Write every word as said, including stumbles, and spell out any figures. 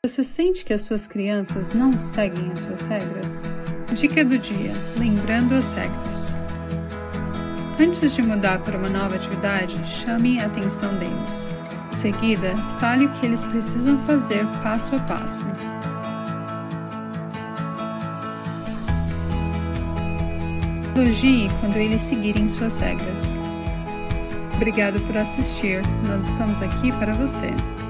Você sente que as suas crianças não seguem as suas regras? Dica do dia: lembrando as regras. Antes de mudar para uma nova atividade, chame a atenção deles. Em seguida, fale o que eles precisam fazer passo a passo. Elogie quando eles seguirem suas regras. Obrigado por assistir. Nós estamos aqui para você.